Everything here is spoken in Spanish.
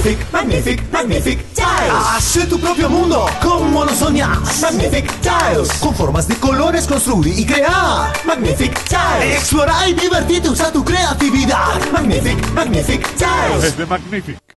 Magnific Tiles. Haz tu propio mundo como lo soñas. Magnific Tiles. Con formas de colores construir y crear. Magnific Tiles. Explorar y divertirte, usa tu creatividad. Magnific Tiles. Es de Magnific.